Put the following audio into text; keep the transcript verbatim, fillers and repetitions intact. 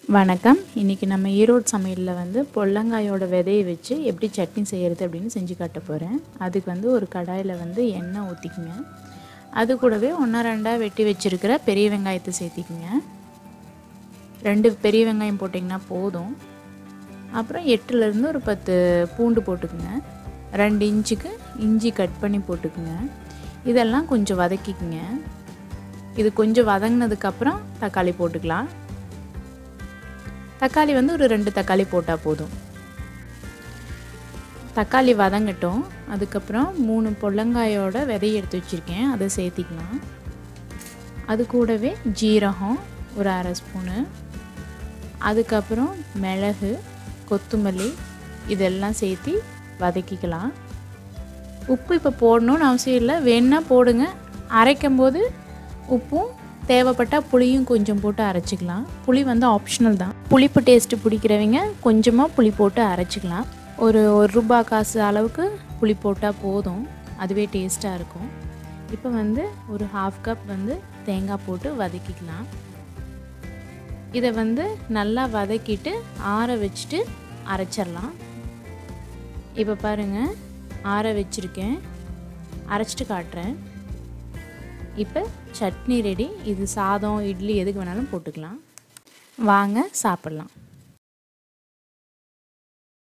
வணக்கம். இன்றைக்கி நம்ம ஈரோடு சமையலில் வந்து பொல்லங்காயோட விதையை வச்சு எப்படி சட்னி செய்கிறது அப்படின்னு செஞ்சு காட்ட போகிறேன். அதுக்கு வந்து ஒரு கடாயில் வந்து எண்ணெய் ஊற்றிக்குங்க. அது கூடவே ஒன்றா ரெண்டாக வெட்டி வச்சுருக்கிற பெரிய வெங்காயத்தை சேர்த்திக்குங்க. ரெண்டு பெரிய வெங்காயம் போட்டிங்கன்னா போதும். அப்புறம் எட்டுலேருந்து ஒரு பத்து பூண்டு போட்டுக்குங்க. ரெண்டு இன்ச்சுக்கு இஞ்சி கட் பண்ணி போட்டுக்குங்க. இதெல்லாம் கொஞ்சம் வதக்கிக்குங்க. இது கொஞ்சம் வதங்கினதுக்கப்புறம் தக்காளி போட்டுக்கலாம். தக்காளி வந்து ஒரு ரெண்டு தக்காளி போட்டால் போதும். தக்காளி வதங்கட்டும். அதுக்கப்புறம் மூணு பொல்லங்காயோட விதையை எடுத்து வச்சுருக்கேன், அதை சேர்த்திக்கலாம். அது கூடவே ஜீரகம் ஒரு அரை ஸ்பூனு, அதுக்கப்புறம் மிளகு, கொத்தமல்லி இதெல்லாம் சேர்த்து வதக்கிக்கலாம். உப்பு இப்போ போடணும்னு அவசியம் இல்லை, வேணுன்னா போடுங்க. அரைக்கும் போது உப்பும் தேவைப்பட்டால் புளியும் கொஞ்சம் போட்டு அரைச்சிக்கலாம். புளி வந்து ஆப்ஷனல் தான். புளிப்பு டேஸ்ட்டு பிடிக்கிறவங்க கொஞ்சமாக புளி போட்டு அரைச்சிக்கலாம். ஒரு ஒரு ரூபா காசு அளவுக்கு புளி போட்டால் போதும், அதுவே டேஸ்ட்டாக இருக்கும். இப்போ வந்து ஒரு ஹாஃப் கப் வந்து தேங்காய் போட்டு வதக்கிக்கலாம். இதை வந்து நல்லா வதக்கிட்டு ஆற வச்சுட்டு அரைச்சிடலாம். இப்போ பாருங்கள், ஆற வச்சுருக்கேன், அரைச்சிட்டு காட்டுறேன். இப்போ சட்னி ரெடி. இது சாதம், இட்லி எதுக்கு வேணாலும் போட்டுக்கலாம். வாங்க சாப்பிட்லாம்.